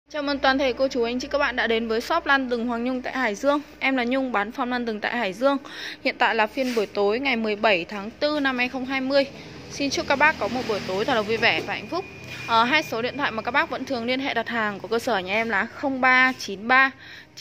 Chào mừng toàn thể cô chú anh chị các bạn đã đến với shop Lan Từng Hoàng Nhung tại Hải Dương. Em là Nhung, bán form Lan Từng tại Hải Dương. Hiện tại là phiên buổi tối ngày 17 tháng 4 năm 2020. Xin chúc các bác có một buổi tối thật là vui vẻ và hạnh phúc. Hai số điện thoại mà các bác vẫn thường liên hệ đặt hàng của cơ sở nhà em là 0393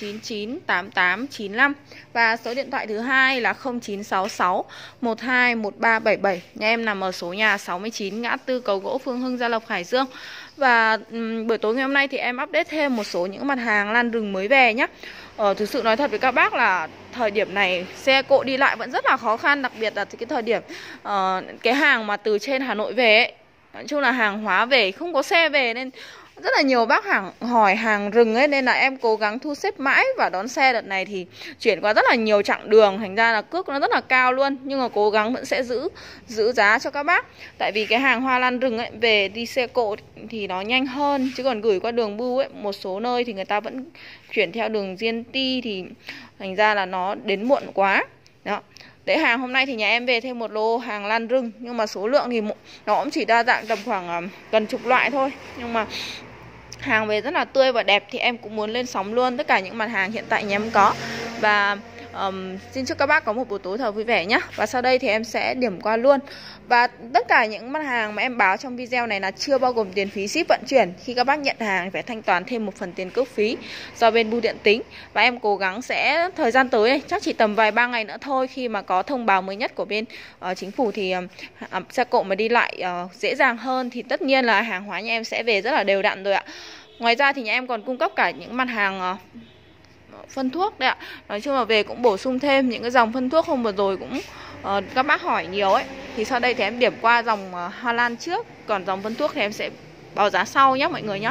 998895 và số điện thoại thứ hai là 0966 121377. Nhà em nằm ở số nhà 69 ngã tư Cầu Gỗ, Phương Hưng, Gia Lộc, Hải Dương. Và buổi tối ngày hôm nay thì em update thêm một số những mặt hàng lan rừng mới về nhé. Thực sự nói thật với các bác là thời điểm này xe cộ đi lại vẫn rất là khó khăn. Đặc biệt là cái thời điểm cái hàng mà từ trên Hà Nội về ấy, nói chung là hàng hóa về không có xe về nên rất là nhiều bác hỏi hàng rừng ấy, nên là em cố gắng thu xếp mãi và đón xe. Đợt này thì chuyển qua rất là nhiều chặng đường, thành ra là cước nó rất là cao luôn, nhưng mà cố gắng vẫn sẽ giữ giá cho các bác. Tại vì cái hàng hoa lan rừng ấy về đi xe cộ thì nó nhanh hơn, chứ còn gửi qua đường bưu ấy, một số nơi thì người ta vẫn chuyển theo đường GNT thì thành ra là nó đến muộn quá. Đó. Đấy, hàng hôm nay thì nhà em về thêm một lô hàng lan rừng, nhưng mà số lượng thì nó cũng chỉ đa dạng tầm khoảng gần chục loại thôi. Nhưng mà hàng về rất là tươi và đẹp thì em cũng muốn lên sóng luôn tất cả những mặt hàng hiện tại nhà em có. Và xin chúc các bác có một buổi tối thật vui vẻ nhé. Và sau đây thì em sẽ điểm qua luôn. Và tất cả những mặt hàng mà em báo trong video này là chưa bao gồm tiền phí ship vận chuyển. Khi các bác nhận hàng thì phải thanh toán thêm một phần tiền cước phí do bên bưu điện tính. Và em cố gắng sẽ thời gian tới chắc chỉ tầm vài 3 ngày nữa thôi, khi mà có thông báo mới nhất của bên chính phủ thì xe cộ mà đi lại dễ dàng hơn thì tất nhiên là hàng hóa nhà em sẽ về rất là đều đặn rồi ạ. Ngoài ra thì nhà em còn cung cấp cả những mặt hàng phân thuốc đấy ạ. Nói chung là về cũng bổ sung thêm những cái dòng phân thuốc hôm vừa rồi cũng các bác hỏi nhiều ấy. Thì sau đây thì em điểm qua dòng hoa lan trước, còn dòng phân thuốc thì em sẽ báo giá sau nhé mọi người nhé.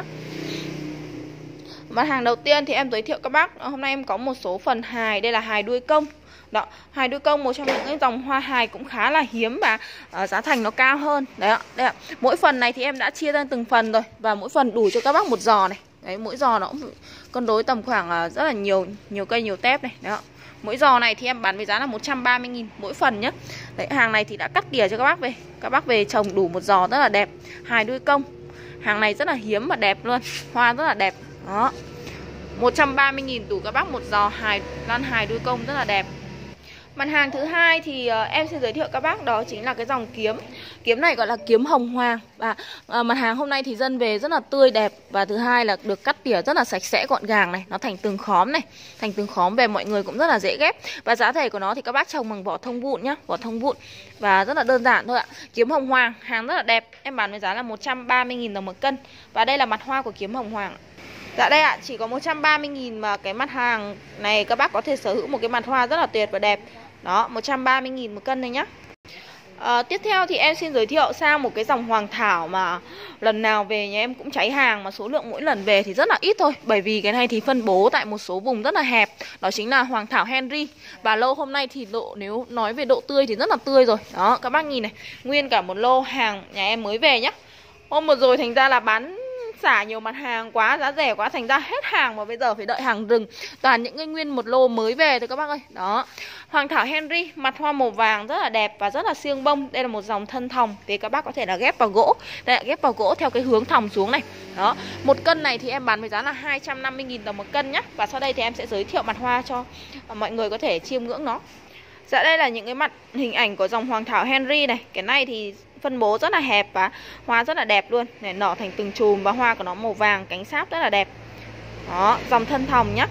Mặt hàng đầu tiên thì em giới thiệu các bác, hôm nay em có một số phần hài. Đây là hài đuôi công. Đó, hài đuôi công một trong những cái dòng hoa hài cũng khá là hiếm và giá thành nó cao hơn. Đấy ạ, đây ạ. Mỗi phần này thì em đã chia ra từng phần rồi, và mỗi phần đủ cho các bác một giò này. Đấy, mỗi giò nó cũng cân đối tầm khoảng rất là nhiều cây nhiều tép này. Đó. Mỗi giò này thì em bán với giá là 130.000 mỗi phần nhé. Đấy, hàng này thì đã cắt tỉa cho các bác về. Các bác về trồng đủ một giò rất là đẹp. Hài đuôi công. Hàng này rất là hiếm và đẹp luôn. Hoa rất là đẹp. Đó. 130.000 đủ các bác một giò lan hài đuôi công rất là đẹp. Mặt hàng thứ hai thì em xin giới thiệu các bác, đó chính là cái dòng kiếm. Kiếm này gọi là kiếm hồng hoàng. Và mặt hàng hôm nay thì dân về rất là tươi đẹp. Và thứ hai là được cắt tỉa rất là sạch sẽ gọn gàng này. Nó thành từng khóm này. Thành từng khóm về mọi người cũng rất là dễ ghép. Và giá thể của nó thì các bác trồng bằng vỏ thông vụn nhá. Vỏ thông vụn. Và rất là đơn giản thôi ạ. Kiếm hồng hoàng, hàng rất là đẹp. Em bán với giá là 130.000 đồng một cân. Và đây là mặt hoa của kiếm hồng hoàng. Dạ đây ạ, chỉ có 130.000 mà cái mặt hàng này các bác có thể sở hữu một cái mặt hoa rất là tuyệt và đẹp. Đó, 130.000 một cân này nhá. Tiếp theo thì em xin giới thiệu sang một cái dòng hoàng thảo mà lần nào về nhà em cũng cháy hàng, mà số lượng mỗi lần về thì rất là ít thôi. Bởi vì cái này thì phân bố tại một số vùng rất là hẹp. Đó chính là hoàng thảo Henry. Và lô hôm nay thì nếu nói về độ tươi thì rất là tươi rồi. Đó, các bác nhìn này, nguyên cả một lô hàng nhà em mới về nhá. Hôm vừa rồi thành ra là bán xả nhiều mặt hàng quá, giá rẻ quá, thành ra hết hàng mà bây giờ phải đợi hàng rừng. Toàn những cái nguyên một lô mới về thôi các bác ơi. Đó, hoàng thảo Henry, mặt hoa màu vàng rất là đẹp và rất là siêng bông. Đây là một dòng thân thòng thì các bác có thể là ghép vào gỗ. Đây là ghép vào gỗ theo cái hướng thòng xuống này. Đó, một cân này thì em bán với giá là 250.000 đồng một cân nhá. Và sau đây thì em sẽ giới thiệu mặt hoa cho mọi người có thể chiêm ngưỡng nó. Dạ đây là những cái mặt hình ảnh của dòng hoàng thảo Henry này. Cái này thì phân bố rất là hẹp và hoa rất là đẹp luôn. Này, nở thành từng chùm và hoa của nó màu vàng, cánh sáp rất là đẹp. Đó, dòng thân thòng nhá.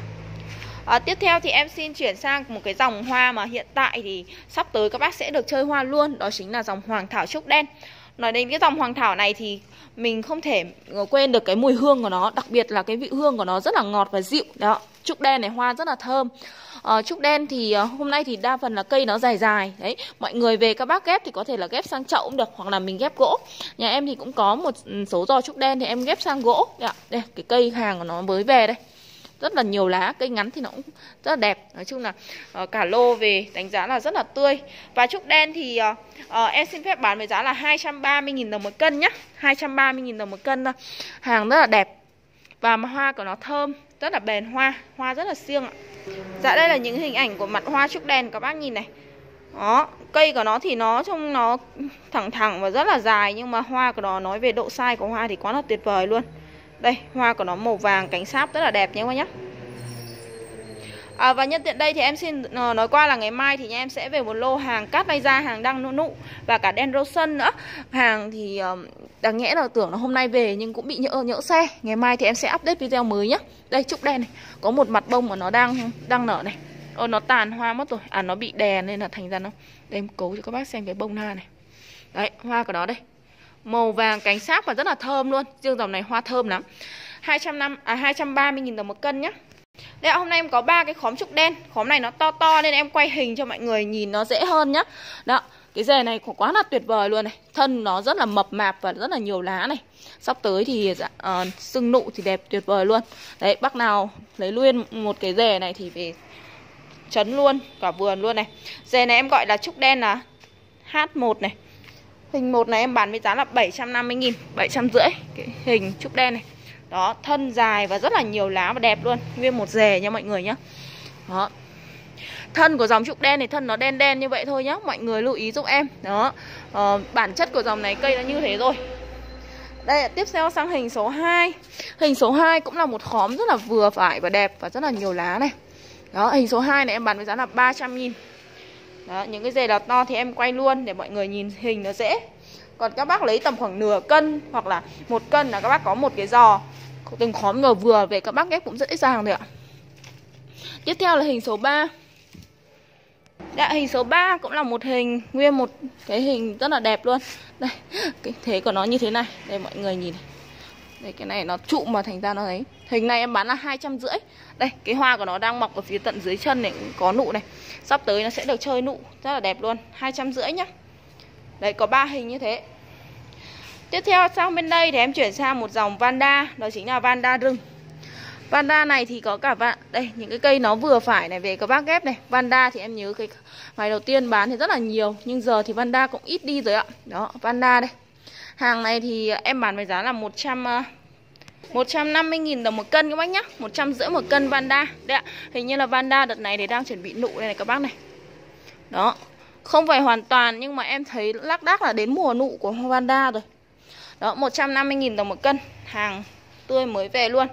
Tiếp theo thì em xin chuyển sang một cái dòng hoa mà hiện tại thì sắp tới các bác sẽ được chơi hoa luôn. Đó chính là dòng hoàng thảo trúc đen. Nói đến cái dòng hoàng thảo này thì mình không thể quên được cái mùi hương của nó. Đặc biệt là cái vị hương của nó rất là ngọt và dịu. Đó, trúc đen này hoa rất là thơm. Trúc đen thì hôm nay thì đa phần là cây nó dài dài. Đấy, mọi người về các bác ghép thì có thể là ghép sang chậu cũng được, hoặc là mình ghép gỗ. Nhà em thì cũng có một số giò trúc đen thì em ghép sang gỗ. Đây, cái cây hàng của nó mới về đây. Rất là nhiều lá, cây ngắn thì nó cũng rất là đẹp. Nói chung là cả lô về đánh giá là rất là tươi. Và trúc đen thì em xin phép bán với giá là 230.000 đồng một cân nhá. 230.000 đồng một cân thôi. Hàng rất là đẹp. Và hoa của nó thơm, rất là bền hoa. Hoa rất là siêng ạ. Dạ đây là những hình ảnh của mặt hoa trúc đen các bác nhìn này. Đó, cây của nó thì nó trông nó thẳng thẳng và rất là dài, nhưng mà hoa của nó nói về độ sai của hoa thì quá là tuyệt vời luôn. Đây, hoa của nó màu vàng, cánh sáp rất là đẹp nhé các bác nhé. Và nhân tiện đây thì em xin nói qua là ngày mai thì nhà em sẽ về một lô hàng cát bay ra, hàng đăng nụ và cả Dendroson nữa. Hàng thì đáng nhẽ là tưởng là hôm nay về nhưng cũng bị nhỡ xe. Ngày mai thì em sẽ update video mới nhé. Đây, trúc đen này, có một mặt bông mà nó đang nở này. Nó tàn hoa mất rồi, nó bị đè nên là thành ra nó. Đây em cấu cho các bác xem cái bông hoa này. Đấy, hoa của nó đây, màu vàng cánh sáp và rất là thơm luôn. Riêng dòng này hoa thơm lắm. 230.000 đồng một cân nhé. Đây ạ, hôm nay em có 3 cái khóm trúc đen. Khóm này nó to nên em quay hình cho mọi người nhìn nó dễ hơn nhá. Đó, cái rễ này quá là tuyệt vời luôn này. Thân nó rất là mập mạp và rất là nhiều lá này. Sắp tới thì sưng nụ thì đẹp tuyệt vời luôn. Đấy, bác nào lấy luôn một cái rễ này thì về chấn luôn cả vườn luôn này. Rễ này em gọi là trúc đen là H1 này. Hình 1 này em bán với giá là 750.000, 750 cái hình trúc đen này. Đó, thân dài và rất là nhiều lá và đẹp luôn. Nguyên một rễ nha mọi người nhá. Đó. Thân của dòng trúc đen thì thân nó đen đen như vậy thôi nhá. Mọi người lưu ý giúp em. Đó. Bản chất của dòng này cây nó như thế rồi. Đây, tiếp theo sang hình số 2. Hình số 2 cũng là một khóm rất là vừa phải và đẹp và rất là nhiều lá này. Đó, hình số 2 này em bán với giá là 300.000. Đó, những cái rễ to thì em quay luôn để mọi người nhìn hình nó dễ. Còn các bác lấy tầm khoảng nửa cân hoặc là 1 cân là các bác có một cái giò. Từng khóm vừa về các bác ghép cũng dễ dàng thôi ạ. Tiếp theo là hình số 3. Dạ, hình số 3 cũng là một hình, nguyên một cái hình rất là đẹp luôn. Đây, cái thế của nó như thế này. Đây mọi người nhìn này. Đây, cái này nó trụ mà thành ra nó thấy. Hình này em bán là 250. Đây, cái hoa của nó đang mọc ở phía tận dưới chân này cũng có nụ này. Sắp tới nó sẽ được chơi nụ, rất là đẹp luôn, 250 nhá. Đấy, có 3 hình như thế. Tiếp theo sang bên đây thì em chuyển sang một dòng Vanda, đó chính là Vanda rừng. Vanda này thì có cả đây, những cái cây nó vừa phải này về các bác ghép này. Vanda thì em nhớ cái ngày đầu tiên bán thì rất là nhiều, nhưng giờ thì Vanda cũng ít đi rồi ạ. Đó, Vanda đây. Hàng này thì em bán với giá là 150.000 đồng một cân các bác nhá. 150 một cân Vanda. Đấy ạ, hình như là Vanda đợt này thì đang chuẩn bị nụ đây này các bác này. Đó, không phải hoàn toàn nhưng mà em thấy lác đác là đến mùa nụ của Vanda rồi. Đó, 150.000 đồng một cân. Hàng tươi mới về luôn.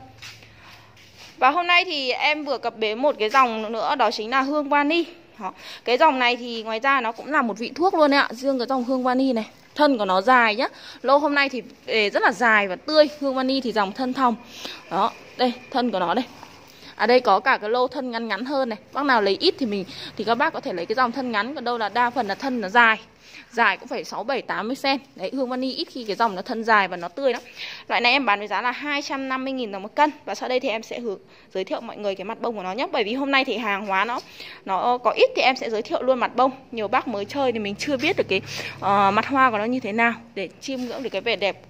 Và hôm nay thì em vừa cập bến một cái dòng nữa, đó chính là hương vani. Đó. Cái dòng này thì ngoài ra nó cũng là một vị thuốc luôn đấy ạ. Riêng cái dòng hương vani này, thân của nó dài nhá. Lô hôm nay thì rất là dài và tươi. Hương vani thì dòng thân thòng. Đó, đây, thân của nó đây. Đây có cả cái lô thân ngắn ngắn hơn này. Bác nào lấy ít thì các bác có thể lấy cái dòng thân ngắn, còn đâu là đa phần là thân nó dài. Dài cũng phải 6, 7, 80 cm. Đấy, hương vani ít khi cái dòng nó thân dài và nó tươi lắm. Loại này em bán với giá là 250.000 đồng một cân. Và sau đây thì em sẽ giới thiệu mọi người cái mặt bông của nó nhé. Bởi vì hôm nay thì hàng hóa nó có ít thì em sẽ giới thiệu luôn mặt bông. Nhiều bác mới chơi thì mình chưa biết được cái mặt hoa của nó như thế nào, để chiêm ngưỡng được cái vẻ đẹp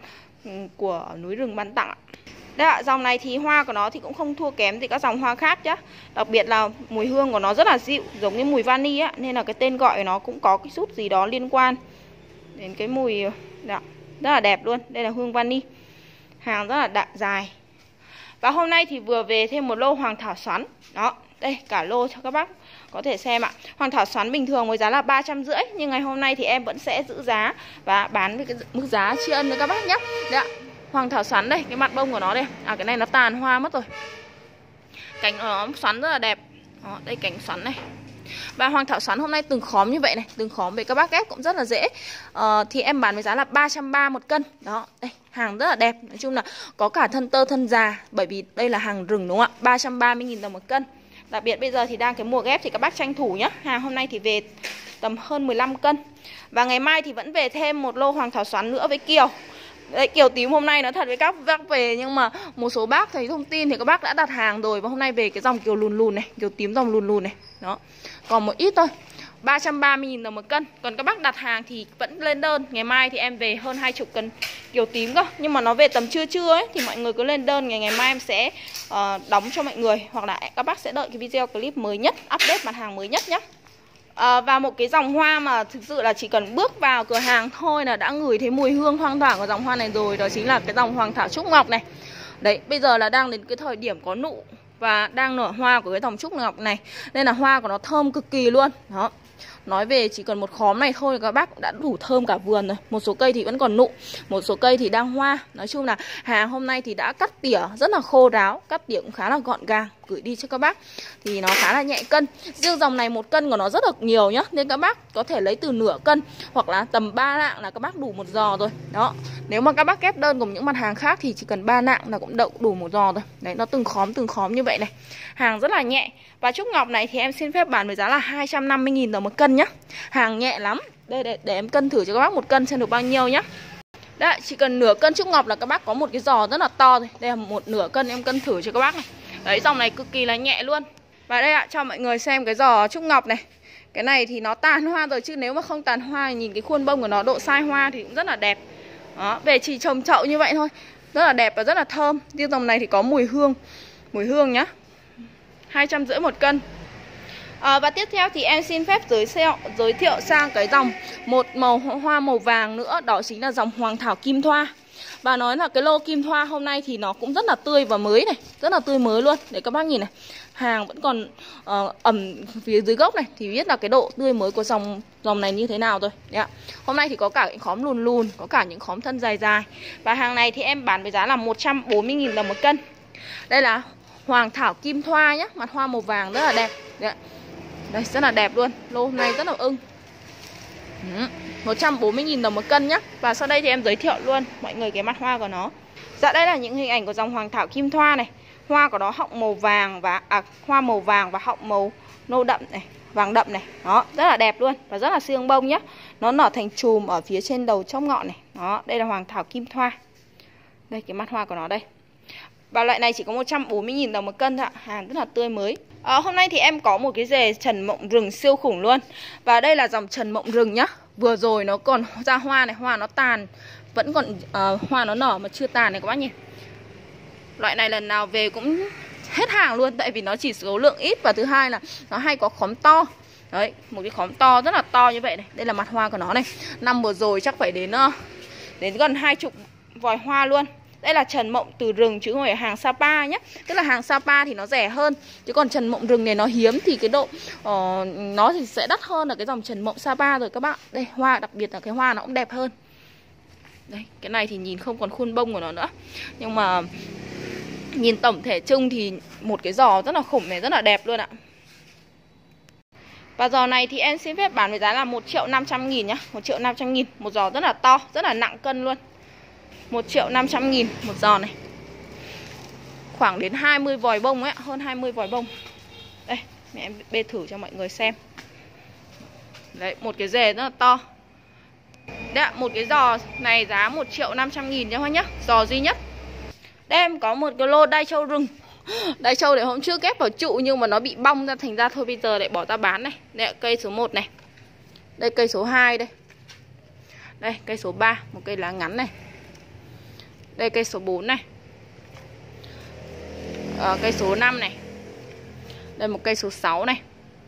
của núi rừng Ban Tặng. Đấy ạ, dòng này thì hoa của nó thì cũng không thua kém gì các dòng hoa khác nhá. Đặc biệt là mùi hương của nó rất là dịu, giống như mùi vani á, nên là cái tên gọi của nó cũng có cái chút gì đó liên quan đến cái mùi đó, rất là đẹp luôn. Đây là hương vani. Hàng rất là dài. Và hôm nay thì vừa về thêm một lô hoàng thảo xoắn. Đó, đây cả lô cho các bác có thể xem ạ. Hoàng thảo xoắn bình thường với giá là 350, nhưng ngày hôm nay thì em vẫn sẽ giữ giá và bán với cái mức giá tri ân với các bác nhé. Đấy ạ. Hoàng thảo xoắn đây, cái mặt bông của nó đây. Cái này nó tàn hoa mất rồi. Cánh nó xoắn rất là đẹp. Đó, đây cánh xoắn này. Và hoàng thảo xoắn hôm nay từng khóm như vậy này, từng khóm về các bác ghép cũng rất là dễ. Thì em bán với giá là 330 một cân. Đó, đây, hàng rất là đẹp. Nói chung là có cả thân tơ thân già, bởi vì đây là hàng rừng đúng không ạ? 330.000 đồng một cân. Đặc biệt bây giờ thì đang cái mùa ghép thì các bác tranh thủ nhá. Hàng hôm nay thì về tầm hơn 15 cân. Và ngày mai thì vẫn về thêm một lô hoàng thảo xoắn nữa với kiều. Đấy, kiều tím hôm nay nó thật với các bác về, nhưng mà một số bác thấy thông tin thì các bác đã đặt hàng rồi. Và hôm nay về cái dòng kiều lùn lùn này, kiều tím dòng lùn lùn này. Đó, còn một ít thôi, 330.000 đồng một cân. Còn các bác đặt hàng thì vẫn lên đơn. Ngày mai thì em về hơn 20 cân kiều tím cơ. Nhưng mà nó về tầm trưa ấy, thì mọi người cứ lên đơn. Ngày mai em sẽ đóng cho mọi người. Hoặc là các bác sẽ đợi cái video clip mới nhất, update mặt hàng mới nhất nhé. Và một cái dòng hoa mà thực sự là chỉ cần bước vào cửa hàng thôi là đã ngửi thấy mùi hương thoang thoảng của dòng hoa này rồi. Đó chính là cái dòng hoàng thảo trúc ngọc này. Đấy, bây giờ là đang đến cái thời điểm có nụ và đang nở hoa của cái dòng trúc ngọc này, nên là hoa của nó thơm cực kỳ luôn. Đó, Nói về chỉ cần một khóm này thôi các bác cũng đã đủ thơm cả vườn rồi. Một số cây thì vẫn còn nụ, một số cây thì đang hoa. Nói chung là hàng hôm nay thì đã cắt tỉa rất là khô ráo, cắt tỉa cũng khá là gọn gàng, gửi đi cho các bác. Thì nó khá là nhẹ cân. Riêng dòng này 1 cân của nó rất là nhiều nhá, nên các bác có thể lấy từ nửa cân hoặc là tầm 3 nạng là các bác đủ 1 giò rồi. Đó. Nếu mà các bác ghép đơn cùng những mặt hàng khác thì chỉ cần 3 nạng là cũng đủ 1 giò rồi. Đấy, nó từng khóm như vậy này. Hàng rất là nhẹ. Và trúc ngọc này thì em xin phép bán với giá là 250.000 đồng 1 cân nhá. Hàng nhẹ lắm. Đây để em cân thử cho các bác 1 cân xem được bao nhiêu nhá. Đấy, chỉ cần nửa cân trúc ngọc là các bác có một cái giò rất là to rồi. Đây là nửa cân em cân thử cho các bác này. Đấy, dòng này cực kỳ là nhẹ luôn. Và đây ạ, cho mọi người xem cái giò trúc ngọc này. Cái này thì nó tàn hoa rồi, chứ nếu mà không tàn hoa thì nhìn cái khuôn bông của nó, độ sai hoa thì cũng rất là đẹp. Đó, về chỉ trồng chậu như vậy thôi, rất là đẹp và rất là thơm. Riêng dòng này thì có mùi hương nhá. 250 1 cân. Và tiếp theo thì em xin phép giới thiệu sang cái dòng một màu hoa màu vàng nữa, đó chính là dòng hoàng thảo kim thoa. Và nói là cái lô kim thoa hôm nay thì nó cũng rất là tươi và mới này, rất là tươi mới luôn. Để các bác nhìn này, hàng vẫn còn ẩm phía dưới gốc này thì biết là cái độ tươi mới của dòng này như thế nào rồi. Đấy ạ. Hôm nay thì có cả những khóm lùn, có cả những khóm thân dài. Và hàng này thì em bán với giá là 140.000 đồng 1 cân. Đây là hoàng thảo kim thoa nhá, mặt hoa màu vàng rất là đẹp. Đấy, đây rất là đẹp luôn. Lô hôm nay rất là ưng. 140.000 đồng 1 cân nhá. Và sau đây thì em giới thiệu luôn mọi người cái mặt hoa của nó. Dạ, đây là những hình ảnh của dòng hoàng thảo kim thoa này. Hoa của nó họng màu vàng và hoa màu vàng và họng màu nâu đậm này, vàng đậm này. Đó, rất là đẹp luôn và rất là siêng bông nhá. Nó nở thành chùm ở phía trên đầu chóp ngọn này. Đó, đây là hoàng thảo kim thoa. Đây cái mặt hoa của nó đây. Và loại này chỉ có 140.000 đồng 1 cân thôi ạ. Hàng rất là tươi mới. Hôm nay thì em có một cái rề trần mộng rừng siêu khủng luôn. Và đây là dòng trần mộng rừng nhá. Vừa rồi nó còn ra hoa này, hoa nó tàn, vẫn còn hoa nó nở mà chưa tàn này các bác nhìn. Loại này lần nào về cũng hết hàng luôn, tại vì nó chỉ số lượng ít. Và thứ hai là nó hay có khóm to. Đấy, một cái khóm to rất là to như vậy này. Đây là mặt hoa của nó này. Năm vừa rồi chắc phải đến gần 20 vòi hoa luôn. Đây là trần mộng từ rừng chứ không phải hàng Sapa nhé. Tức là hàng Sapa thì nó rẻ hơn, chứ còn trần mộng rừng này nó hiếm thì cái độ nó thì sẽ đắt hơn là cái dòng trần mộng Sapa rồi các bạn. Đây hoa, đặc biệt là cái hoa nó cũng đẹp hơn. Đây, cái này thì nhìn không còn khuôn bông của nó nữa. Nhưng mà nhìn tổng thể chung thì một cái giò rất là khủng này, rất là đẹp luôn ạ. Và giò này thì em xin phép bán với giá là 1.500.000 nhá. 1.500.000, một giò rất là to, rất là nặng cân luôn. 1.500.000 một giò này. Khoảng đến 20 vòi bông ấy, hơn 20 vòi bông. Đây, mẹ em bê thử cho mọi người xem. Đấy, một cái rề rất là to. Đấy ạ, một cái giò này giá 1.500.000 cho nhá, giò duy nhất. Đây em có một cái lô đai trâu rừng. Đai trâu để hôm trước ghép vào trụ nhưng mà nó bị bong ra, thành ra thôi bây giờ lại bỏ ra bán này. Đây ạ, cây số 1 này. Đây cây số 2 đây. Đây cây số 3, một cây lá ngắn này. Đây cây số 4 này. Cây số 5 này. Đây một cây số 6 này.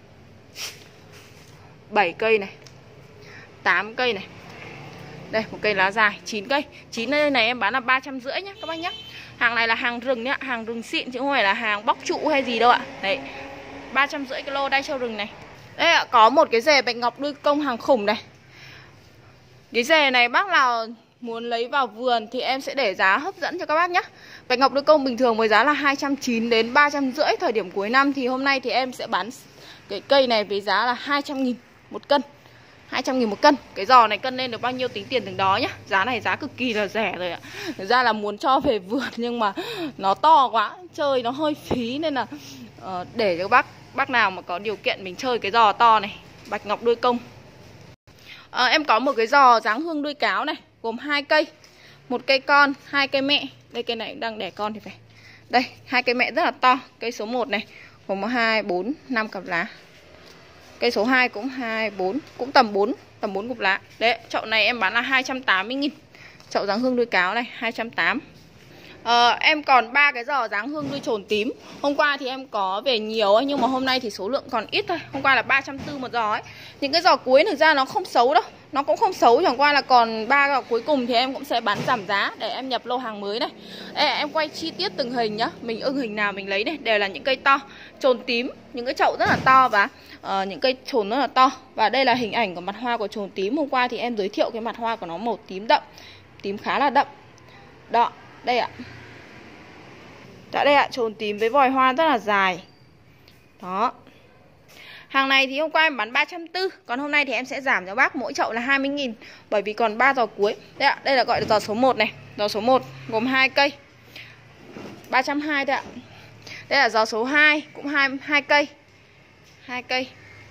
7 cây này. 8 cây này. Đây một cây lá dài, 9 cây. 9 cây này em bán là 350 nhá các bác nhá. Hàng này là hàng rừng nhá, hàng rừng xịn chứ không phải là hàng bóc trụ hay gì đâu ạ. Đấy, 350 cái lô đai trâu rừng này. Đây ạ, có một cái rề bạch ngọc đuôi công hàng khủng này. Cái rề này bác nào muốn lấy vào vườn thì em sẽ để giá hấp dẫn cho các bác nhé. Bạch ngọc đuôi công bình thường với giá là 290 đến 350 thời điểm cuối năm, thì hôm nay thì em sẽ bán cái cây này với giá là 200.000 một cân. 200.000 một cân. Cái giò này cân lên được bao nhiêu tính tiền từng đó nhá. Giá này giá cực kỳ là rẻ rồi ạ. Thực ra là muốn cho về vườn nhưng mà nó to quá, chơi nó hơi phí, nên là để cho bác nào mà có điều kiện mình chơi cái giò to này, bạch ngọc đuôi công. Em có một cái giò dáng hương đuôi cáo này, gồm 2 cây, một cây con, 2 cây mẹ. Đây cây này cũng đang đẻ con thì phải. Đây, 2 cây mẹ rất là to. Cây số 1 này gồm 2, 4, 5 cặp lá. Cây số 2 cũng 2, 4, cũng tầm 4 cục lá. Đấy, chậu này em bán là 280.000. Chậu dáng hương đuôi cáo này 280. Em còn 3 cái giò dáng hương đuôi trồn tím. Hôm qua thì em có về nhiều ấy, nhưng mà hôm nay thì số lượng còn ít thôi. Hôm qua là 340 một giò ấy. Những cái giò cuối thực ra nó không xấu đâu, Nó cũng không xấu, chẳng qua là còn 3 gạo cuối cùng thì em cũng sẽ bán giảm giá để em nhập lô hàng mới này. Em quay chi tiết từng hình nhá. Mình ưng hình nào mình lấy này. Đều là những cây to, chồn tím, những cái chậu rất là to và những cây chồn rất là to. Và đây là hình ảnh của mặt hoa của chồn tím. Hôm qua thì em giới thiệu cái mặt hoa của nó màu tím đậm, tím khá là đậm. Đó, đây ạ. Đó đây ạ, chồn tím với vòi hoa rất là dài. Đó. Hàng này thì hôm qua em bán 340, còn hôm nay thì em sẽ giảm cho bác mỗi chậu là 20.000 bởi vì còn 3 giò cuối. Đây ạ, đây là gọi là giò số 1 này. Giò số 1 gồm 2 cây. 320 thôi ạ. Đây là giò số 2 cũng 2 cây. 2 cây.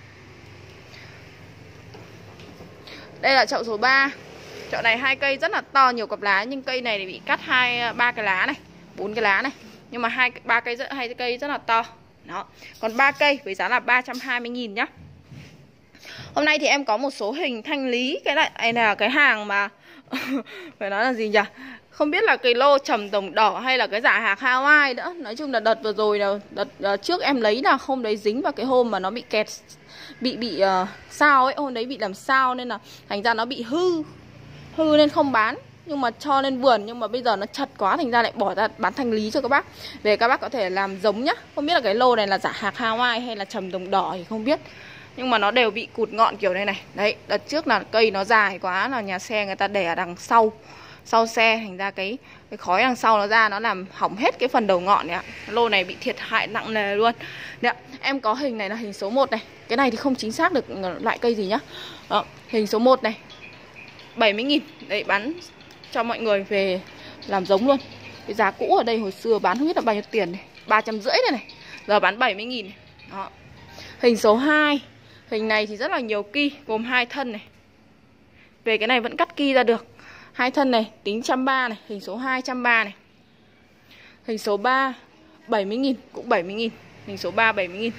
Đây là chậu số 3. Chậu này 2 cây rất là to, nhiều cặp lá, nhưng cây này thì bị cắt 3 cái lá này, 4 cái lá này. Nhưng mà 2 cây rất là to. Đó. Còn 3 cây với giá là 320.000 nhá. Hôm nay thì em có một số hình thanh lý. Cái này là cái hàng mà phải nói là gì nhỉ? Không biết là cái lô trầm đồng đỏ hay là cái giả hạc Hawaii nữa. Nói chung là đợt vừa rồi là đợt trước em lấy là hôm đấy dính vào cái hôm mà nó bị kẹt, bị sao ấy, hôm đấy bị làm sao nên là thành ra nó bị hư nên không bán. Nhưng mà cho lên vườn, nhưng mà bây giờ nó chật quá thành ra lại bỏ ra bán thanh lý cho các bác. Về các bác có thể làm giống nhá. Không biết là cái lô này là giả hạc Hawaii hay là trầm đồng đỏ thì không biết. Nhưng mà nó đều bị cụt ngọn kiểu này này. Đấy, đợt trước là cây nó dài quá là nhà xe người ta để ở đằng sau xe, thành ra cái khói đằng sau nó ra, nó làm hỏng hết cái phần đầu ngọn này ạ. Lô này bị thiệt hại nặng nề luôn. Đấy, em có hình này là hình số 1 này. Cái này thì không chính xác được loại cây gì nhá. Đó, hình số 1 này 70.000. Đấy, bán cho mọi người về làm giống luôn. Cái giá cũ ở đây hồi xưa bán không biết là bao nhiêu tiền này, 350 đây này. Giờ bán 70.000 này. Đó. Hình số 2. Hình này thì rất là nhiều ki, gồm 2 thân này. Về cái này vẫn cắt ki ra được. 2 thân này, tính 130 này, hình số 2 130 này. Hình số 3 70.000, cũng 70.000. Hình số 3 70.000.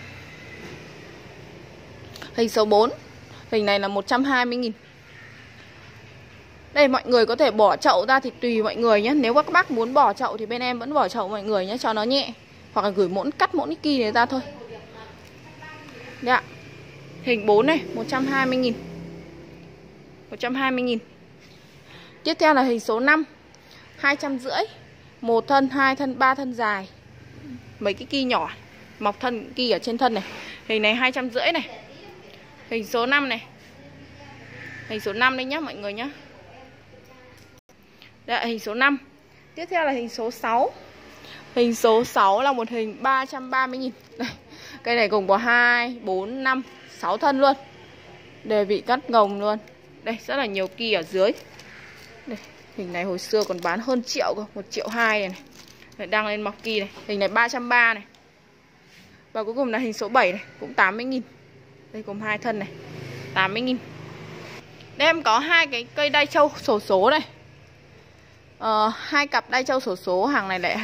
Hình số 4. Hình này là 120.000. Đây mọi người có thể bỏ chậu ra thì tùy mọi người nhé. Nếu các bác muốn bỏ chậu thì bên em vẫn bỏ chậu mọi người nhé, cho nó nhẹ. Hoặc là gửi cắt mỗi ki này ra thôi. Đấy ạ. Hình 4 này 120.000. 120.000. Tiếp theo là hình số 5 250. 1 thân, 2 thân, 3 thân dài. Mấy cái ki nhỏ mọc thân ki ở trên thân này. Hình này 250 này. Hình số 5 này. Hình số 5 đây nhá mọi người nhá. Đây là hình số 5. Tiếp theo là hình số 6. Hình số 6 là một hình 330.000. Đây. Cây này gồm có 2, 4, 5, 6 thân luôn. Đều bị cắt ngồng luôn. Đây rất là nhiều ki ở dưới. Đây, hình này hồi xưa còn bán hơn triệu cơ, 1,2 triệu này, này. Đang lên mọc ki này. Hình này 330 này. Và cuối cùng là hình số 7 này, cũng 80.000. Đây gồm 2 thân này, 80.000. Đây em có 2 cái cây đai trâu xổ số này. 2 cặp đai trâu xổ số. Hàng này lại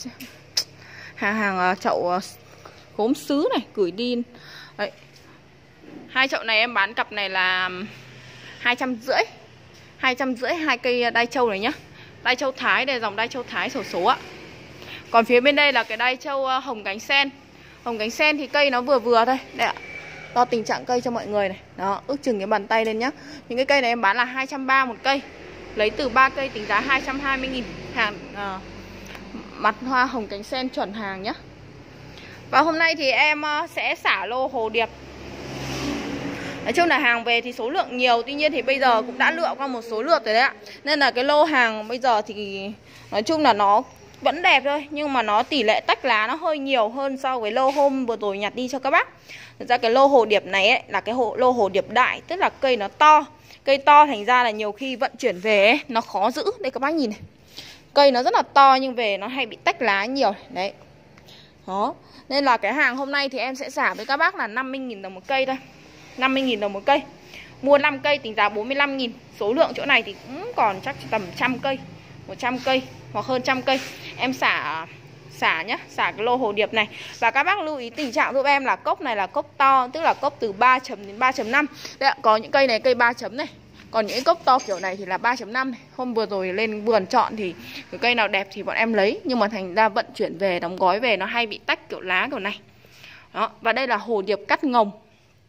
hàng chậu gốm sứ này, gửi đi. Đấy. 2 chậu này em bán cặp này là 250. 250 2 cây đai trâu này nhá. Đai trâu Thái, đây dòng đai trâu Thái xổ số ạ. Còn phía bên đây là cái đai trâu hồng cánh sen. Hồng cánh sen thì cây nó vừa vừa thôi. Đây ạ. Đo tình trạng cây cho mọi người này. Đó, ước chừng cái bàn tay lên nhá. Những cái cây này em bán là 230 một cây. Lấy từ 3 cây tính giá 220.000. Hàng mặt hoa hồng cánh sen chuẩn hàng nhá. Và hôm nay thì em sẽ xả lô hồ điệp. Nói chung là hàng về thì số lượng nhiều, tuy nhiên thì bây giờ cũng đã lựa qua một số lượt rồi đấy ạ. Nên là cái lô hàng bây giờ thì nói chung là nó vẫn đẹp thôi, nhưng mà nó tỷ lệ tách lá nó hơi nhiều hơn so với lô hôm vừa rồi nhặt đi cho các bác. Thực ra cái lô hồ điệp này ấy, là cái lô hồ điệp đại, tức là cây nó to. Cây to thành ra là nhiều khi vận chuyển về ấy, nó khó giữ. Đây các bác nhìn này. Cây nó rất là to nhưng về nó hay bị tách lá nhiều. Đấy. Đó. Nên là cái hàng hôm nay thì em sẽ xả với các bác là 50.000 đồng một cây thôi. 50.000 đồng một cây. Mua 5 cây tính giá 45.000. Số lượng chỗ này thì cũng còn chắc tầm 100 cây, 100 cây hoặc hơn 100 cây. Em xả nhá, xả cái lô hồ điệp này. Và các bác lưu ý tình trạng giúp em là cốc này là cốc to, tức là cốc từ 3 chấm đến 3.5. Đây ạ, có những cây này cây 3 chấm này. Còn những cốc to kiểu này thì là 3.5 này. Hôm vừa rồi lên vườn chọn thì cái cây nào đẹp thì bọn em lấy, nhưng mà thành ra vận chuyển về, đóng gói về nó hay bị tách kiểu lá kiểu này. Đó, và đây là hồ điệp cắt ngồng.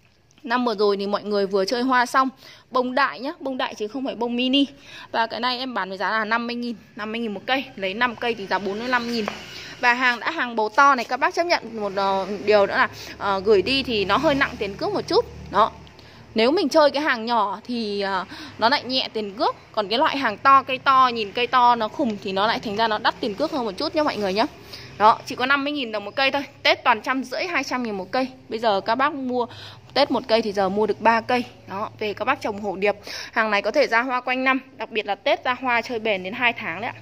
Năm vừa rồi thì mọi người vừa chơi hoa xong, bông đại nhá, bông đại chứ không phải bông mini. Và cái này em bán với giá là 50.000, 50.000 một cây, lấy 5 cây thì giá 45.000. Và hàng bầu to này các bác chấp nhận một điều nữa là gửi đi thì nó hơi nặng tiền cước một chút. Đó. Nếu mình chơi cái hàng nhỏ thì nó lại nhẹ tiền cước. Còn cái loại hàng to, cây to, nhìn cây to nó khủng thì nó lại thành ra nó đắt tiền cước hơn một chút nhá mọi người nhá. Đó, chỉ có 50.000 đồng một cây thôi. Tết toàn 150, 200.000 một cây. Bây giờ các bác mua Tết một cây thì giờ mua được 3 cây. Đó, về các bác trồng hổ điệp. Hàng này có thể ra hoa quanh năm, đặc biệt là Tết ra hoa chơi bền đến 2 tháng đấy ạ.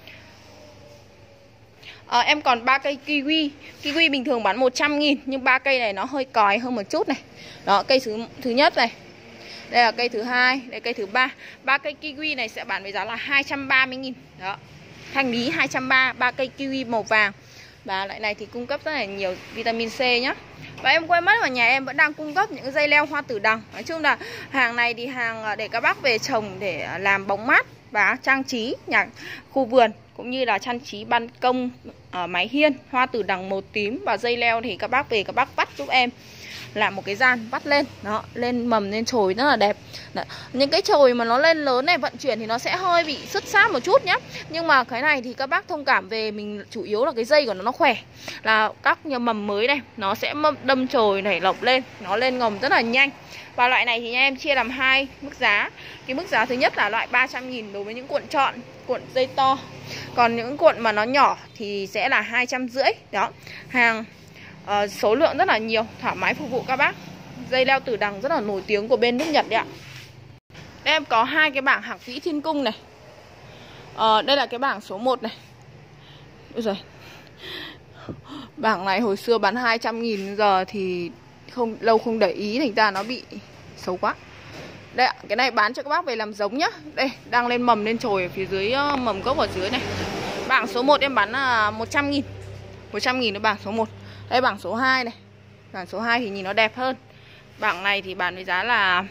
Em còn 3 cây kiwi. Kiwi bình thường bán 100.000, nhưng 3 cây này nó hơi còi hơn một chút này. Đó, cây thứ nhất này. Đây là cây thứ hai, đây cây thứ ba. 3 cây kiwi này sẽ bán với giá là 230.000. Đó. Thanh lý 230, 3 cây kiwi màu vàng. Và loại này thì cung cấp rất là nhiều vitamin C nhá. Và em quên mất là nhà em vẫn đang cung cấp những dây leo hoa tử đằng. Nói chung là hàng này thì hàng để các bác về trồng để làm bóng mát và trang trí nhà khu vườn, cũng như là trang trí ban công, mái hiên. Hoa tử đằng màu tím và dây leo thì các bác về các bác vắt giúp em, làm một cái gian vắt lên. Đó, lên mầm lên chồi rất là đẹp. Đó. Những cái chồi mà nó lên lớn này vận chuyển thì nó sẽ hơi bị sứt sát một chút nhá. Nhưng mà cái này thì các bác thông cảm về, mình chủ yếu là cái dây của nó khỏe. Là các mầm mới này nó sẽ đâm chồi nảy lộc lên, nó lên ngồng rất là nhanh. Và loại này thì nhà em chia làm 2 mức giá. Cái mức giá thứ nhất là loại 300.000 đối với những cuộn trọn, cuộn dây to. Còn những cuộn mà nó nhỏ thì sẽ là 250. Đó, hàng số lượng rất là nhiều, thoải mái phục vụ các bác. Dây leo tử đằng rất là nổi tiếng của bên nước Nhật đấy ạ. Đây em có 2 cái bảng hạc vĩ thiên cung này. Đây là cái bảng số 1 này. Ôi giời. Bảng này hồi xưa bán 200.000, giờ thì không để ý, thành ra nó bị xấu quá. Đây ạ, cái này bán cho các bác về làm giống nhá. Đây, đang lên mầm lên chồi ở phía dưới, mầm gốc ở dưới này. Bảng số 1 em bán là 100.000. 100.000 là bảng số 1. Đây bảng số 2 này. Bảng số 2 thì nhìn nó đẹp hơn. Bảng này thì bán với giá là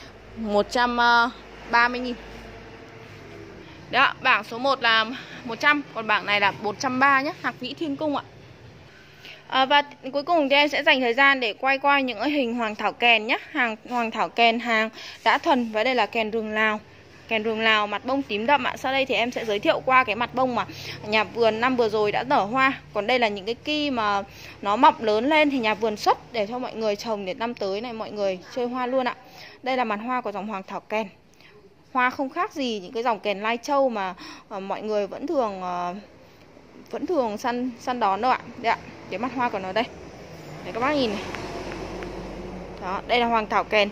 130.000. Đó, bảng số 1 là 100, còn bảng này là 130 nhé, hạc vĩ thiên cung ạ. Và cuối cùng thì em sẽ dành thời gian để quay qua những hình hoàng thảo kèn nhé. Hàng hoàng thảo kèn hàng đã thuần, và đây là kèn rừng Lào. Kèn rừng Lào mặt bông tím đậm ạ. Sau đây thì em sẽ giới thiệu qua cái mặt bông mà nhà vườn năm vừa rồi đã nở hoa. Còn đây là những cái ki mà nó mọc lớn lên thì nhà vườn xuất để cho mọi người trồng để năm tới này mọi người chơi hoa luôn ạ. Đây là mặt hoa của dòng hoàng thảo kèn. Hoa không khác gì những cái dòng kèn Lai Châu mà mọi người vẫn thường săn đón đâu ạ. Đây ạ, cái mặt hoa của nó đây. Để các bác nhìn này. Đó, đây là hoàng thảo kèn.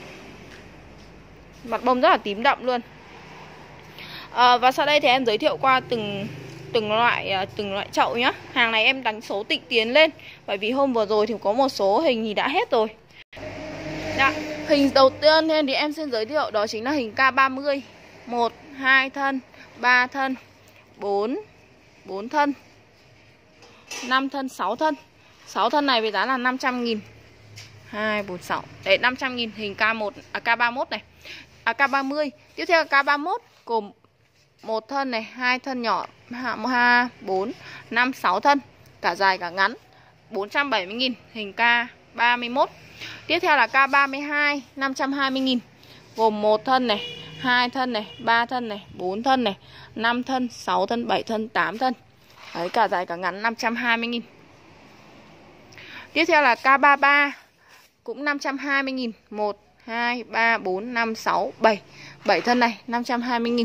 Mặt bông rất là tím đậm luôn. Và sau đây thì em giới thiệu qua từng loại chậu nhá. Hàng này em đánh số tịnh tiến lên, bởi vì hôm vừa rồi thì có một số hình thì đã hết rồi. Đó, hình đầu tiên thì em xin giới thiệu đó chính là hình K30. 1, 2 thân, 3 thân, 4 thân, 5 thân, 6 thân. 6 thân này với giá là 500.000. 2, 4, 6. Đấy, 500.000 hình K31 này. K30. Tiếp theo là K31 gồm 1 thân này, 2 thân nhỏ, 2, 4, 5, 6 thân, cả dài cả ngắn. 470.000 hình K31. Tiếp theo là K32 520.000. Gồm 1 thân này, 2 thân này, 3 thân này, 4 thân này, 5 thân, 6 thân, 7 thân, 8 thân. Đấy, cả dài cả ngắn 520.000. Tiếp theo là K33 cũng 520.000. 1, 2, 3, 4, 5, 6, 7. 7 thân này 520.000.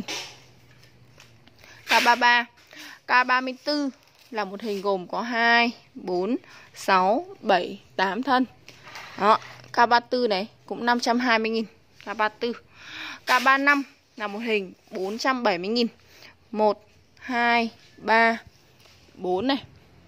K33. K34 là một hình gồm có 2, 4, 6, 7, 8 thân. Đó, K34 này cũng 520.000. K34. K35 là một hình 470.000. 1, 2, 3, 4 này,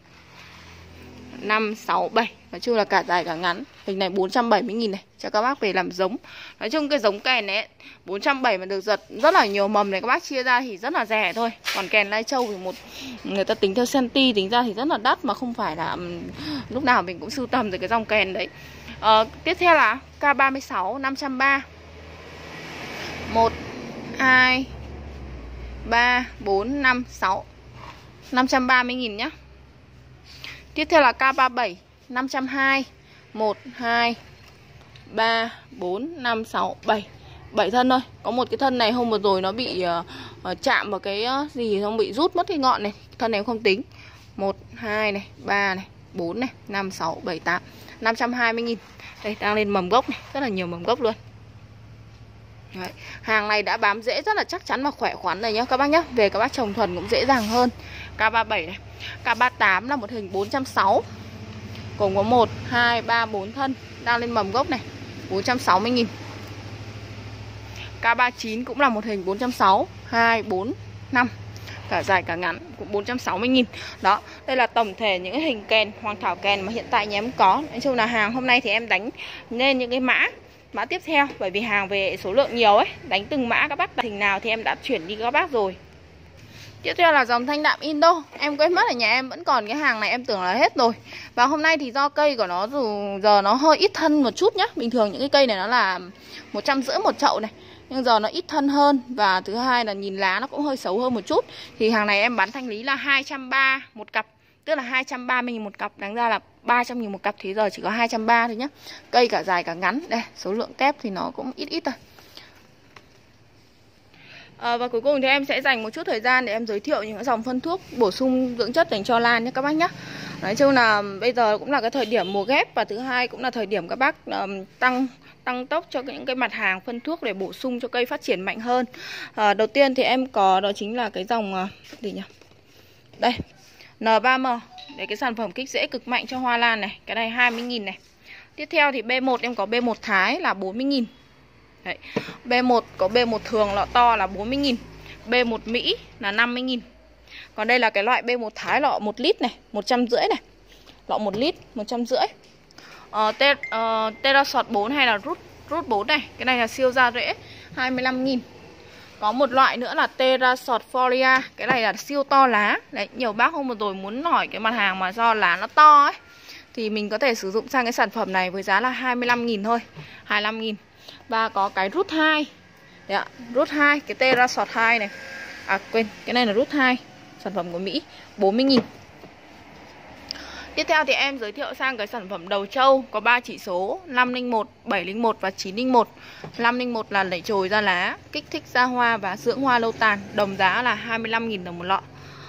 5, 6, 7. Nói chung là cả dài cả ngắn. Hình này 470.000 này, cho các bác về làm giống. Nói chung cái giống kèn này 470 mà được giật rất là nhiều mầm này, các bác chia ra thì rất là rẻ thôi. Còn kèn Lai Châu thì người ta tính theo centi, tính ra thì rất là đắt, mà không phải là lúc nào mình cũng sưu tầm được cái dòng kèn đấy. Tiếp theo là K36 530. 1, 2, 3, 4, 5, 6. 530.000 nhá. Tiếp theo là K37 520. 1, 2, 3, 4, 5, 6, 7 7 thân thôi. Có một cái thân này hôm vừa rồi nó bị chạm vào cái gì không, bị rút mất cái ngọn này. Thân này em không tính. 1, 2 này, 3 này, 4 này, 5, 6, 7, 8 520.000. Đây đang lên mầm gốc này, rất là nhiều mầm gốc luôn. Đấy. Hàng này đã bám rễ rất là chắc chắn và khỏe khoắn rồi nhá các bác nhá. Về các bác trồng thuần cũng dễ dàng hơn. K37 này, K38 là một hình 460. Cùng có 1, 2, 3, 4 thân đang lên mầm gốc này, 460.000. K39 cũng là một hình 460, 2, 4, 5. Cả dài cả ngắn cũng 460.000. Đó, đây là tổng thể những cái hình kèn, hoàng thảo kèn mà hiện tại nhà em có. Nói chung là hàng hôm nay thì em đánh lên những cái mã tiếp theo, bởi vì hàng về số lượng nhiều ấy, đánh từng mã các bác hình nào thì em đã chuyển đi các bác rồi. Tiếp theo là dòng thanh đạm Indo. Em quên mất ở nhà em vẫn còn cái hàng này, em tưởng là hết rồi. Và hôm nay thì do cây của nó dù giờ nó hơi ít thân một chút nhá. Bình thường những cái cây này nó là 150 một chậu này, nhưng giờ nó ít thân hơn. Và thứ hai là nhìn lá nó cũng hơi xấu hơn một chút. Thì hàng này em bán thanh lý là 230 một cặp, tức là 230.000 một cặp. Đáng ra là 300.000 một cặp, thì giờ chỉ có 230 thôi nhá. Cây cả dài cả ngắn. Đây, số lượng tép thì nó cũng ít thôi. Và cuối cùng thì em sẽ dành một chút thời gian để em giới thiệu những dòng phân thuốc bổ sung dưỡng chất dành cho lan nhé các bác nhé. Nói chung là bây giờ cũng là cái thời điểm mùa ghép, và thứ hai cũng là thời điểm các bác tăng tốc cho những cái mặt hàng phân thuốc để bổ sung cho cây phát triển mạnh hơn. Đầu tiên thì em có đó chính là cái dòng gì nhỉ? Đây, N3M, để cái sản phẩm kích rễ cực mạnh cho hoa lan này, cái này 20.000 này. Tiếp theo thì B1 em có B1 Thái là 40.000. Đấy. B1 có B1 thường lọ to là 40.000. B1 Mỹ là 50.000. Còn đây là cái loại B1 Thái lọ 1 lít này, 150 này. Lọ 1 lít 150. Terasort 4 hay là Root 4 này, cái này là siêu da rễ 25.000. Có một loại nữa là Terasort Folia, cái này là siêu to lá. Đấy, nhiều bác hôm vừa rồi muốn hỏi cái mặt hàng mà do lá nó to ấy, thì mình có thể sử dụng sang cái sản phẩm này với giá là 25.000 thôi, 25.000. Và có cái Root 2. Đấy ạ, Root 2, cái Terasort 2 này. À quên, cái này là Root 2, sản phẩm của Mỹ, 40.000. Tiếp theo thì em giới thiệu sang cái sản phẩm đầu trâu có 3 chỉ số 501, 701 và 901. 501 là đẩy chồi ra lá, kích thích ra hoa và dưỡng hoa lâu tàn. Đồng giá là 25.000 đồng một lọ.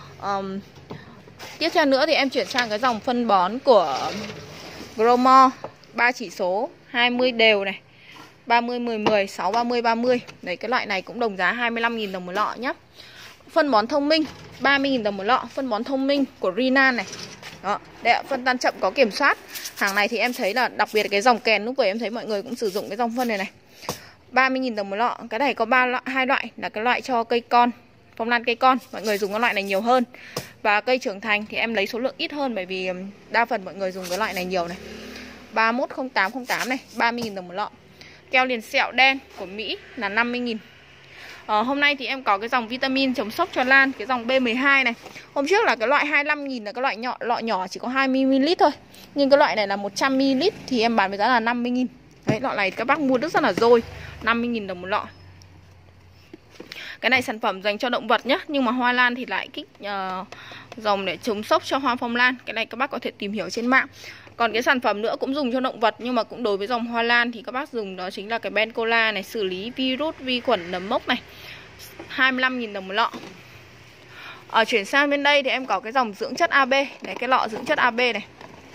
Tiếp theo nữa thì em chuyển sang cái dòng phân bón của Growmore, 3 chỉ số 20 đều này, 30, 10, 10, 6, 30, 30. Đấy, cái loại này cũng đồng giá 25.000 đồng một lọ nhé. Phân bón thông minh 30.000 đồng một lọ. Phân bón thông minh của Rinan này. Đó, đây ạ, phân tan chậm có kiểm soát. Hàng này thì em thấy là đặc biệt là cái dòng kèn, lúc vậy em thấy mọi người cũng sử dụng cái dòng phân này này. 30.000 đồng một lọ. Cái này có hai loại, là cái loại cho cây con, phong lan cây con, mọi người dùng cái loại này nhiều hơn. Và cây trưởng thành thì em lấy số lượng ít hơn, bởi vì đa phần mọi người dùng cái loại này nhiều này. 310808 này, 30.000 đồng một lọ. Keo liền sẹo đen của Mỹ là 50.000. Hôm nay thì em có cái dòng vitamin chống sốc cho lan, cái dòng B12 này. Hôm trước là cái loại 25.000 là cái loại lọ nhỏ chỉ có 20ml thôi. Nhưng cái loại này là 100ml thì em bán với giá là 50.000. Đấy, lọ này các bác mua rất là dôi, 50.000 đồng một lọ. Cái này sản phẩm dành cho động vật nhé, nhưng mà hoa lan thì lại kích dòng để chống sốc cho hoa phong lan. Cái này các bác có thể tìm hiểu trên mạng. Còn cái sản phẩm nữa cũng dùng cho động vật, nhưng mà cũng đối với dòng hoa lan thì các bác dùng đó chính là cái Bencola này, xử lý virus, vi khuẩn, nấm mốc này, 25.000 đồng một lọ. Chuyển sang bên đây thì em có cái dòng dưỡng chất AB. Đấy, cái lọ dưỡng chất AB này.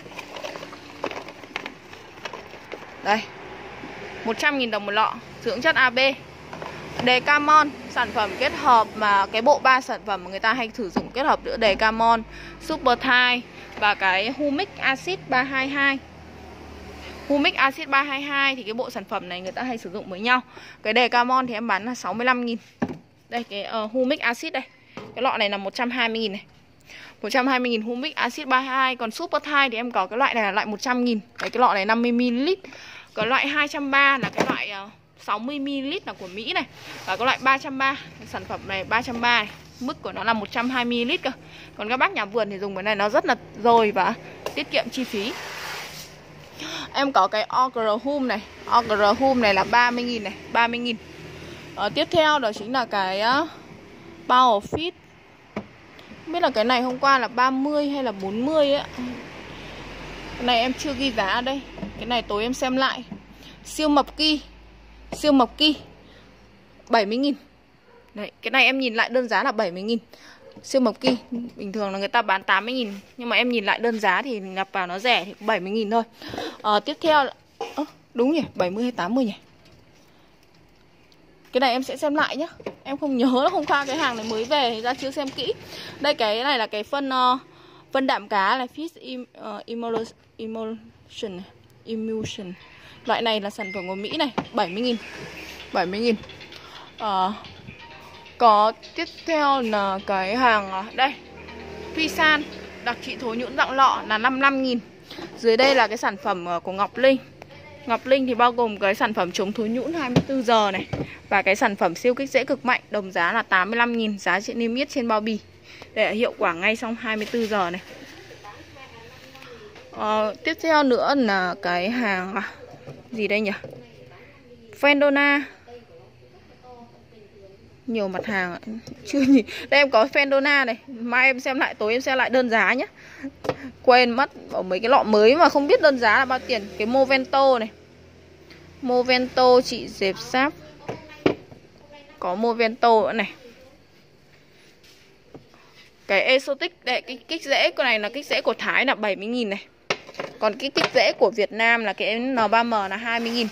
Đây, 100.000 đồng một lọ, dưỡng chất AB. Decamon, sản phẩm kết hợp mà cái bộ 3 sản phẩm mà người ta hay sử dụng kết hợp giữa Decamon, Super Thai và cái Humic Acid 322. Humic Acid 322 thì cái bộ sản phẩm này người ta hay sử dụng với nhau. Cái Decamon thì em bán là 65.000. Đây, cái Humic Acid đây. Cái lọ này là 120.000 này. 120.000 Humic Acid 32. Còn Super Thai thì em có cái loại này là loại 100.000. Cái lọ này 50ml. Cái loại 230 là cái loại 60ml là của Mỹ này. Và cái loại 330, sản phẩm này 330 này, mức của nó là 120ml cơ. Còn các bác nhà vườn thì dùng cái này nó rất là dồi và tiết kiệm chi phí. Em có cái Ogre-Hum này. Ogre-Hum này là 30.000 này, 30.000. Tiếp theo đó chính là cái Powerfit. Không biết là cái này hôm qua là 30 hay là 40 ấy. Cái này em chưa ghi giá ở đây. Cái này tối em xem lại. Siêu mập ki. Siêu mập ki 70.000. Đấy, cái này em nhìn lại đơn giá là 70.000. Siêu mộc ki bình thường là người ta bán 80.000, nhưng mà em nhìn lại đơn giá thì nhập vào nó rẻ thì 70.000 thôi. Tiếp theo đúng nhỉ, 70 hay 80 nhỉ? Cái này em sẽ xem lại nhá. Em không nhớ, hôm qua cái hàng này mới về thì ra chưa xem kỹ. Đây, cái này là cái phân đạm cá này, Fish Emulsion. Loại này là sản phẩm của Mỹ này, 70.000. 70.000. Có tiếp theo là cái hàng đây, Pisan đặc trị thối nhũn dạng lọ là 55.000. Dưới đây là cái sản phẩm của Ngọc Linh. Ngọc Linh thì bao gồm cái sản phẩm chống thối nhũn 24 giờ này và cái sản phẩm siêu kích rễ cực mạnh, đồng giá là 85.000, giá trị niêm yết trên bao bì. Để hiệu quả ngay trong 24 giờ này. Tiếp theo nữa là cái hàng gì đây nhỉ? Fendona. Nhiều mặt hàng chưa nhìn. Đây em có Fendona này, mai em xem lại, tối em xem lại đơn giá nhé. Quên mất, ở mấy cái lọ mới mà không biết đơn giá là bao tiền. Cái Movento này, Movento chị dẹp sáp, có Movento nữa này. Cái Exotic đây, cái kích rễ của này là kích rễ của Thái là 70.000 này. Còn cái kích rễ của Việt Nam là cái N3M là 20.000.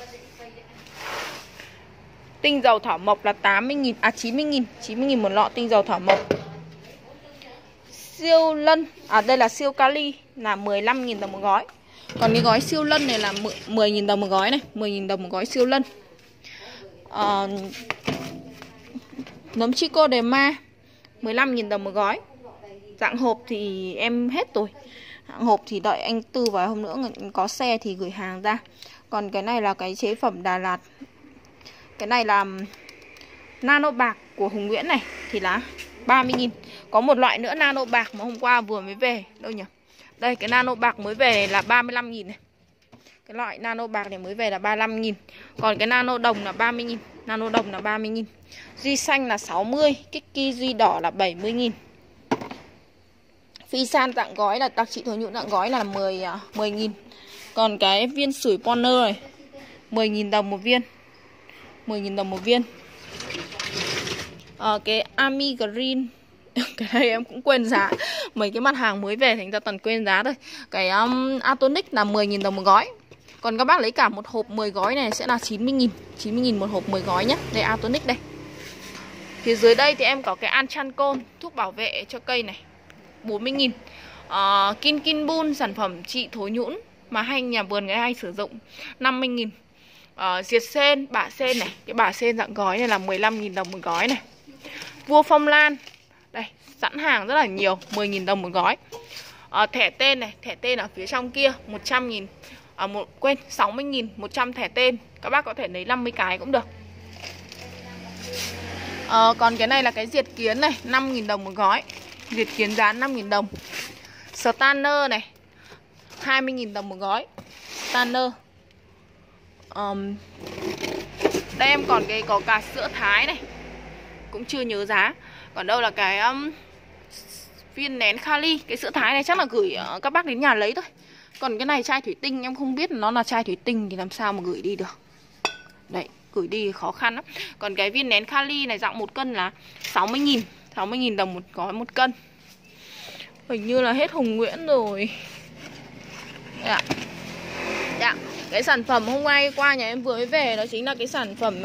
Tinh dầu thảo mộc là 80.000, 90.000, 90.000 một lọ tinh dầu thảo mộc. Siêu lân, đây là siêu kali là 15.000 đồng một gói. Còn cái gói siêu lân này là 10.000 đồng một gói này, 10.000 đồng một gói siêu lân. Nấm Chico de Ma 15.000 đồng một gói. Dạng hộp thì em hết rồi. Dạng hộp thì đợi anh Tư vài hôm nữa có xe thì gửi hàng ra. Còn cái này là cái chế phẩm Đà Lạt. Cái này là nano bạc của Hùng Nguyễn này thì là 30.000. Có một loại nữa nano bạc mà hôm qua vừa mới về. Đâu nhỉ? Đây, cái nano bạc mới về này là 35.000 này. Cái loại nano bạc này mới về là 35.000. Còn cái nano đồng là 30.000. Nano đồng là 30.000. Duy xanh là 60. Kiki duy đỏ là 70.000. Phi san dạng gói là đặc trị thối nhũn dạng gói là 10.000. Còn cái viên sủi Poner này 10.000 đồng một viên. 10.000 đồng một viên. Cái Ami Green cái này em cũng quên giá. Mấy cái mặt hàng mới về thành ra toàn quên giá thôi. Cái Atonic là 10.000 đồng một gói. Còn các bác lấy cả một hộp 10 gói này sẽ là 90.000. 90.000 một hộp 10 gói nhé. Đây Atonic đây. Phía dưới đây thì em có cái Anchancol, thuốc bảo vệ cho cây này, 40.000. Kinkinbun, sản phẩm trị thối nhũn mà hay nhà vườn người hay sử dụng, 50.000. Diệt sen, bả sen này, cái bả sen dạng gói này là 15.000 đồng một gói này. Vua Phong Lan, đây, sẵn hàng rất là nhiều, 10.000 đồng một gói. Thẻ tên này, thẻ tên ở phía trong kia, 100.000. 60.000, 100 thẻ tên. Các bác có thể lấy 50 cái cũng được. Còn cái này là cái diệt kiến này, 5.000 đồng một gói. Diệt kiến dán 5.000 đồng. Stanner này, 20.000 đồng một gói. Stanner. Đây em còn có cả sữa Thái này, cũng chưa nhớ giá. Còn đâu là cái viên nén Kali. Cái sữa Thái này chắc là gửi các bác đến nhà lấy thôi. Còn cái này chai thủy tinh em không biết nó là chai thủy tinh thì làm sao mà gửi đi được. Đấy, gửi đi khó khăn lắm. Còn cái viên nén Kali này dạng 1 cân là 60.000. 60.000 đồng một gói 1 cân. Hình như là hết Hùng Nguyễn rồi. Dạ. Cái sản phẩm hôm qua nhà em vừa mới về đó chính là cái sản phẩm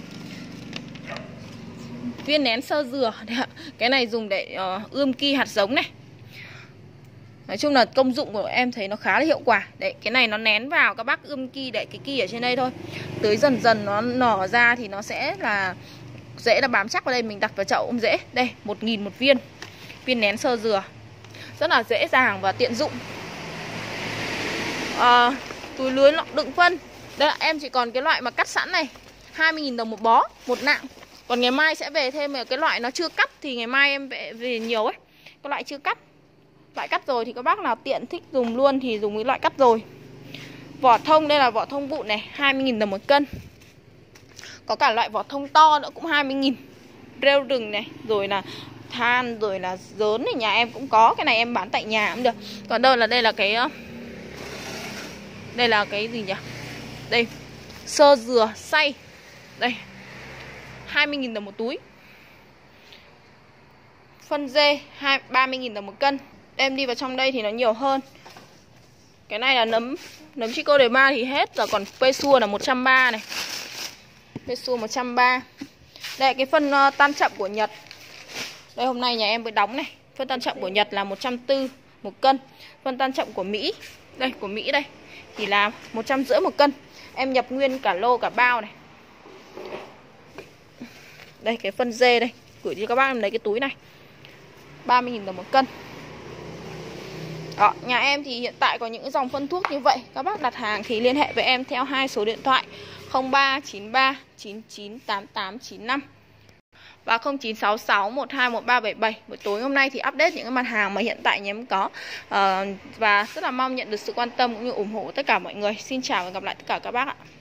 viên nén sơ dừa. Cái này dùng để ươm ki hạt giống này. Nói chung là công dụng của em thấy nó khá là hiệu quả. Đấy, cái này nó nén vào, các bác ươm ki để cái ki ở trên đây thôi. Tới dần dần nó nở ra thì nó sẽ là rễ nó bám chắc vào đây, mình đặt vào chậu cũng dễ. Đây, 1.000 một viên. Viên nén sơ dừa. Rất là dễ dàng và tiện dụng. Túi lưới lọ đựng phân. Đây em chỉ còn cái loại mà cắt sẵn này, 20.000 đồng một bó, một nạng. Còn ngày mai sẽ về thêm cái loại nó chưa cắt thì ngày mai em về nhiều ấy. Cái loại chưa cắt. Loại cắt rồi thì các bác nào tiện thích dùng luôn thì dùng cái loại cắt rồi. Vỏ thông, đây là vỏ thông vụn này, 20.000 đồng một cân. Có cả loại vỏ thông to nữa cũng 20.000. Rêu rừng này, rồi là than, rồi là dớn này, nhà em cũng có. Cái này em bán tại nhà cũng được. Còn đây là cái gì nhỉ? Đây, Sơ dừa xay. Đây, 20.000 đồng một túi. Phân dê 30.000 đồng một cân. Em đi vào trong đây thì nó nhiều hơn. Cái này là nấm Chico de Mar thì hết rồi, còn Pesua là 130 này. Pesua 130. Đây cái phân tan chậm của Nhật. Đây hôm nay nhà em mới đóng này. Phân tan chậm của Nhật là 140 một cân. Phân tan chậm của Mỹ, đây của Mỹ đây thì là 150 một cân. Em nhập nguyên cả lô cả bao này. Đây cái phân dê đây, gửi cho các bác em lấy cái túi này. 30.000 đồng một cân. Đó, nhà em thì hiện tại có những dòng phân thuốc như vậy. Các bác đặt hàng thì liên hệ với em theo 2 số điện thoại 0393 998895 và 0966 121377. Buổi tối hôm nay thì update những cái mặt hàng mà hiện tại nhà em có, và rất là mong nhận được sự quan tâm cũng như ủng hộ của tất cả mọi người. Xin chào và gặp lại tất cả các bác ạ.